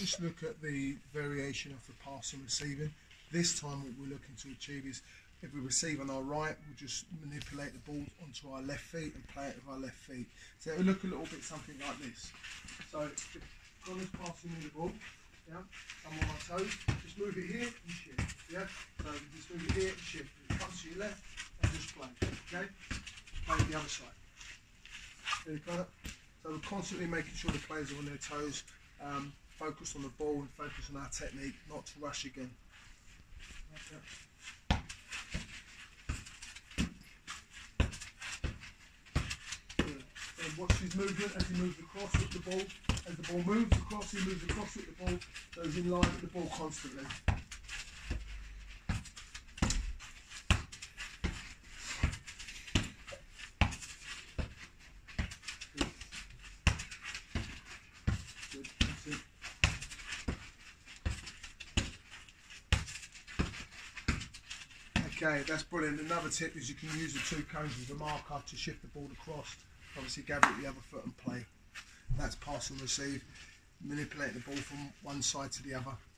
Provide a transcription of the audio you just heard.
just look at the variation of the pass and receiving. This time what we're looking to achieve is, if we receive on our right, we'll just manipulate the ball onto our left feet and play it with our left feet. So it will look a little bit something like this. So if Connor's passing me the ball, yeah, I'm on my toes, just move it here and shift, yeah? So just move it here and shift. It comes to your left and just play, okay? Play the other side. There you go. So we're constantly making sure the players are on their toes, focused on the ball and focused on our technique, not to rush again. Okay. And watch his movement as he moves across with the ball. As the ball moves across, he moves across with the ball, goes in line with the ball constantly. Good. That's it. Okay, that's brilliant. Another tip is you can use the two cones as a marker to shift the ball across. Obviously gather it the other foot and play. That's pass and receive, manipulate the ball from one side to the other.